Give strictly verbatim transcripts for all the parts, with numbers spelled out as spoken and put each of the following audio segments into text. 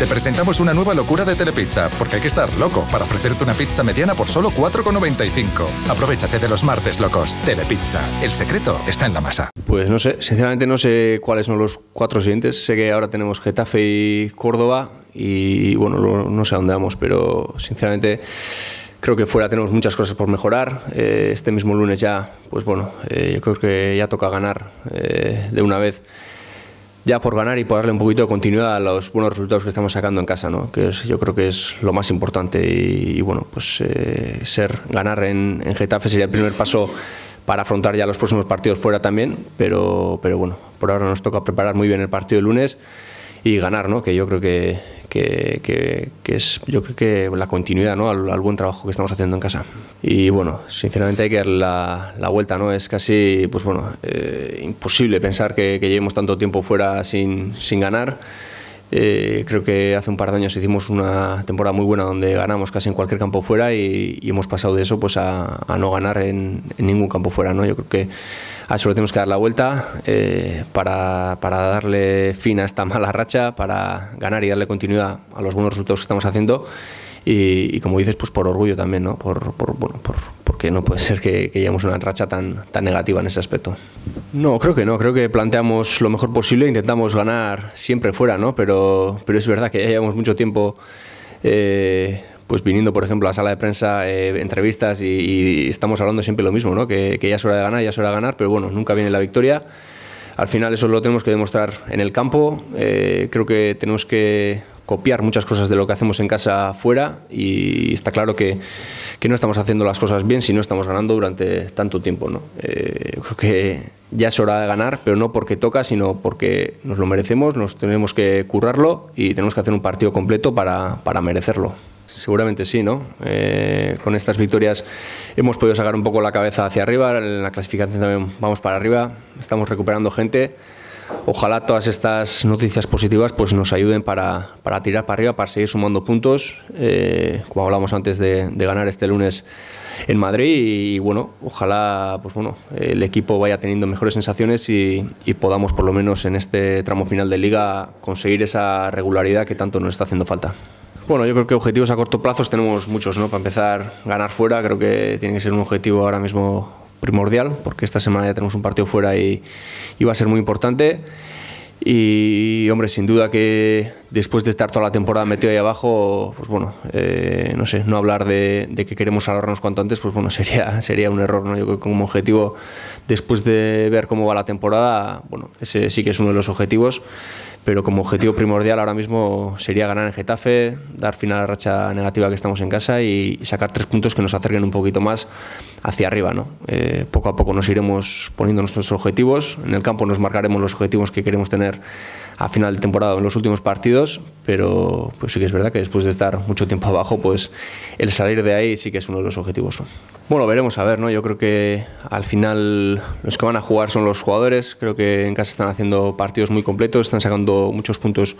Te presentamos una nueva locura de Telepizza, porque hay que estar loco para ofrecerte una pizza mediana por solo cuatro con noventa y cinco. Aprovechate de los martes locos. Telepizza, el secreto está en la masa. Pues no sé, sinceramente no sé cuáles son los cuatro siguientes. Sé que ahora tenemos Getafe y Córdoba y bueno, no sé a dónde vamos, pero sinceramente creo que fuera tenemos muchas cosas por mejorar. Eh, este mismo lunes ya, pues bueno, eh, yo creo que ya toca ganar eh, de una vez. Ya por ganar y por darle un poquito de continuidad a los buenos resultados que estamos sacando en casa, ¿no? Que es, yo creo que es lo más importante y, y bueno, pues eh, ser ganar en, en Getafe sería el primer paso para afrontar ya los próximos partidos fuera también, pero, pero bueno, por ahora nos toca preparar muy bien el partido de lunes y ganar, ¿no? Que yo creo que, que, que, que es yo creo que la continuidad, ¿no? al, al buen trabajo que estamos haciendo en casa. Y bueno, sinceramente hay que dar la, la vuelta, ¿no? Es casi pues bueno, eh, imposible pensar que, que llevemos tanto tiempo fuera sin, sin ganar. Eh, creo que hace un par de años hicimos una temporada muy buena donde ganamos casi en cualquier campo fuera y, y hemos pasado de eso pues a, a no ganar en, en ningún campo fuera, ¿no? Yo creo que a eso le tenemos que dar la vuelta eh, para, para darle fin a esta mala racha, para ganar y darle continuidad a los buenos resultados que estamos haciendo y, y como dices, pues por orgullo también, ¿no? Por, por, bueno, por, porque no puede ser que, que llevemos una racha tan, tan negativa en ese aspecto. No, creo que no, creo que planteamos lo mejor posible, intentamos ganar siempre fuera, ¿no? Pero, pero es verdad que ya llevamos mucho tiempo eh, pues viniendo, por ejemplo, a la sala de prensa, eh, entrevistas y, y estamos hablando siempre lo mismo, ¿no? Que, que ya es hora de ganar, ya es hora de ganar, pero bueno, nunca viene la victoria. Al final eso lo tenemos que demostrar en el campo, eh, creo que tenemos que copiar muchas cosas de lo que hacemos en casa fuera y está claro que, que no estamos haciendo las cosas bien si no estamos ganando durante tanto tiempo, ¿no? Eh, creo que ya es hora de ganar, pero no porque toca, sino porque nos lo merecemos, nos tenemos que currarlo y tenemos que hacer un partido completo para, para merecerlo. Seguramente sí, ¿no? Eh, con estas victorias hemos podido sacar un poco la cabeza hacia arriba, en la clasificación también vamos para arriba, estamos recuperando gente. Ojalá todas estas noticias positivas pues nos ayuden para, para tirar para arriba, para seguir sumando puntos, eh, como hablamos antes de, de ganar este lunes en Madrid y, y bueno, ojalá pues bueno, el equipo vaya teniendo mejores sensaciones y, y podamos por lo menos en este tramo final de Liga conseguir esa regularidad que tanto nos está haciendo falta. Bueno, yo creo que objetivos a corto plazo tenemos muchos, ¿no? Para empezar, ganar fuera, creo que tiene que ser un objetivo ahora mismo primordial, porque esta semana ya tenemos un partido fuera y, y va a ser muy importante. Y, hombre, sin duda que después de estar toda la temporada metido ahí abajo, pues bueno, eh, no sé, no hablar de, de que queremos salvarnos cuanto antes, pues bueno, sería, sería un error, ¿no? Yo creo que como objetivo, después de ver cómo va la temporada, bueno, ese sí que es uno de los objetivos, pero como objetivo primordial ahora mismo sería ganar en Getafe, dar fin a la racha negativa que estamos en casa y, y sacar tres puntos que nos acerquen un poquito más hacia arriba, ¿no? Eh, poco a poco nos iremos poniendo nuestros objetivos, en el campo nos marcaremos los objetivos que queremos tener a final de temporada en los últimos partidos, pero pues sí que es verdad que después de estar mucho tiempo abajo, pues el salir de ahí sí que es uno de los objetivos, ¿no? Bueno, veremos a ver, ¿no? Yo creo que al final los que van a jugar son los jugadores, creo que en casa están haciendo partidos muy completos, están sacando muchos puntos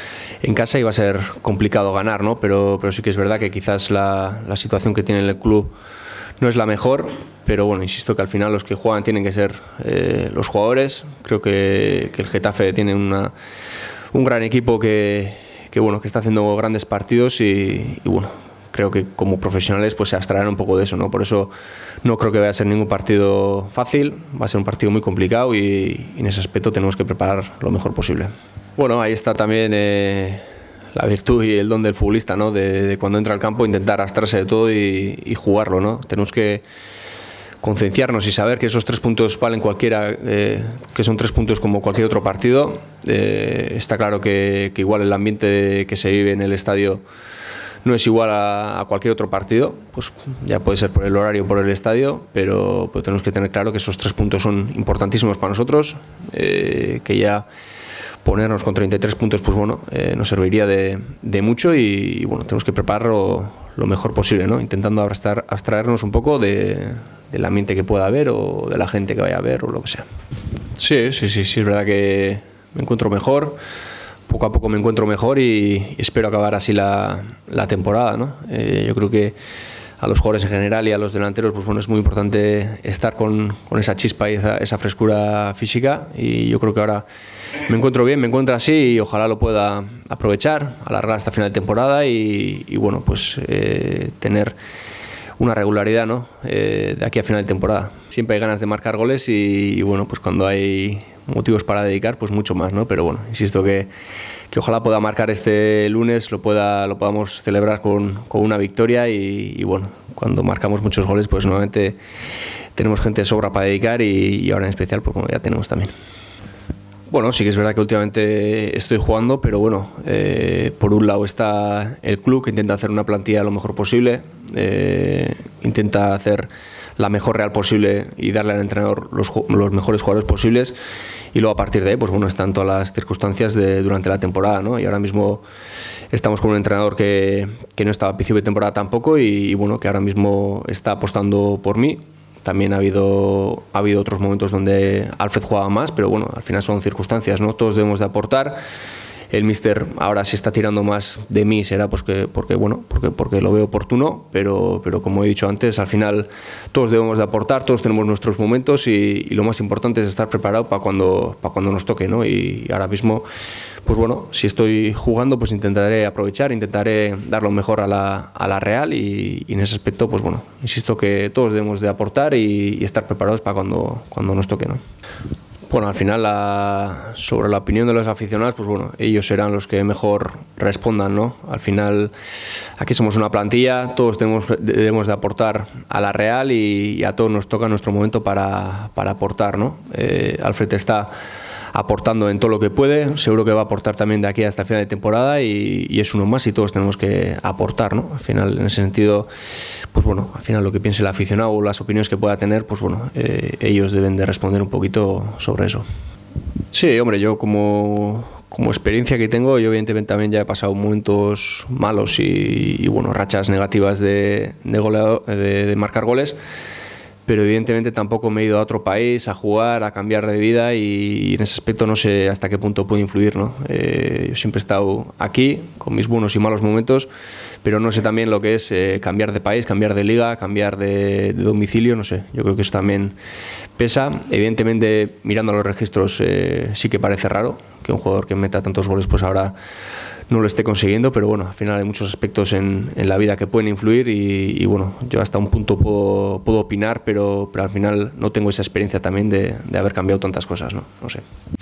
en casa y va a ser complicado ganar, ¿no? Pero, pero sí que es verdad que quizás la, la situación que tiene el club no es la mejor, pero bueno, insisto que al final los que juegan tienen que ser eh, los jugadores. Creo que, que el Getafe tiene una, un gran equipo que, que, bueno, que está haciendo grandes partidos y, y bueno, creo que como profesionales pues se abstraerán un poco de eso, ¿no? Por eso no creo que vaya a ser ningún partido fácil, va a ser un partido muy complicado y, y en ese aspecto tenemos que preparar lo mejor posible. Bueno, ahí está también eh, la virtud y el don del futbolista, ¿no? De, de cuando entra al campo intentar arrastrarse de todo y, y jugarlo, ¿no? Tenemos que concienciarnos y saber que esos tres puntos valen cualquiera, eh, que son tres puntos como cualquier otro partido. Eh, está claro que, que igual el ambiente que se vive en el estadio no es igual a, a cualquier otro partido, pues ya puede ser por el horario o por el estadio, pero, pero tenemos que tener claro que esos tres puntos son importantísimos para nosotros, eh, que ya ponernos con treinta y tres puntos pues bueno, eh, nos serviría de, de mucho y, y bueno, tenemos que prepararlo lo mejor posible, ¿no? Intentando abstraer, abstraernos un poco de, del ambiente que pueda haber o de la gente que vaya a ver o lo que sea. Sí, sí, sí, sí, es verdad que me encuentro mejor, poco a poco me encuentro mejor y espero acabar así la, la temporada, ¿no? Eh, yo creo que a los jugadores en general y a los delanteros, pues bueno, es muy importante estar con, con esa chispa y esa, esa frescura física, y yo creo que ahora me encuentro bien, me encuentro así y ojalá lo pueda aprovechar, alargar hasta final de temporada y, y bueno, pues eh, tener una regularidad, ¿no? Eh, de aquí a final de temporada. Siempre hay ganas de marcar goles y, y bueno, pues cuando hay motivos para dedicar, pues mucho más, ¿no? Pero bueno, insisto que, que ojalá pueda marcar este lunes, lo, pueda, lo podamos celebrar con, con una victoria y, y bueno, cuando marcamos muchos goles, pues nuevamente tenemos gente de sobra para dedicar y, y ahora en especial, pues bueno, ya tenemos también. Bueno, sí que es verdad que últimamente estoy jugando, pero bueno, eh, por un lado está el club que intenta hacer una plantilla lo mejor posible, eh, intenta hacer la mejor Real posible y darle al entrenador los, los mejores jugadores posibles, y luego a partir de ahí, pues bueno, están todas las circunstancias de, durante la temporada, ¿no? Y ahora mismo estamos con un entrenador que, que no estaba a principio de temporada tampoco y, y bueno, que ahora mismo está apostando por mí. También ha habido, ha habido otros momentos donde Alfred jugaba más, pero bueno, al final son circunstancias, ¿no? Todos debemos de aportar. El míster ahora se está tirando más de mí, será pues que, porque, bueno, porque, porque lo veo oportuno, pero, pero como he dicho antes, al final todos debemos de aportar, todos tenemos nuestros momentos y, y lo más importante es estar preparado para cuando, para cuando nos toque, ¿no? Y ahora mismo, pues bueno, si estoy jugando, pues intentaré aprovechar, intentaré dar lo mejor a la, a la Real y, y en ese aspecto, pues bueno, insisto que todos debemos de aportar y, y estar preparados para cuando, cuando nos toque, ¿no? Bueno, al final, la, sobre la opinión de los aficionados, pues bueno, ellos serán los que mejor respondan, ¿no? Al final, aquí somos una plantilla, todos tenemos, debemos de aportar a la Real y, y a todos nos toca nuestro momento para, para aportar, ¿no? Eh, Alfred está aportando en todo lo que puede, seguro que va a aportar también de aquí hasta el final de temporada y, y es uno más y todos tenemos que aportar, ¿no? Al final, en ese sentido, pues bueno, al final lo que piense el aficionado o las opiniones que pueda tener, pues bueno, eh, ellos deben de responder un poquito sobre eso. Sí, hombre, yo como, como experiencia que tengo, yo evidentemente también ya he pasado momentos malos y, y bueno, rachas negativas de, de, goleado, de, de marcar goles, pero evidentemente tampoco me he ido a otro país a jugar, a cambiar de vida y en ese aspecto no sé hasta qué punto puede influir, ¿no? Eh, yo siempre he estado aquí con mis buenos y malos momentos, pero no sé también lo que es eh, cambiar de país, cambiar de liga, cambiar de, de domicilio, no sé, yo creo que eso también pesa. Evidentemente, mirando los registros, eh, sí que parece raro que un jugador que meta tantos goles pues ahora no lo esté consiguiendo, pero bueno, al final hay muchos aspectos en, en la vida que pueden influir y, y bueno, yo hasta un punto puedo, puedo opinar, pero, pero al final no tengo esa experiencia también de, de haber cambiado tantas cosas, ¿no? No sé.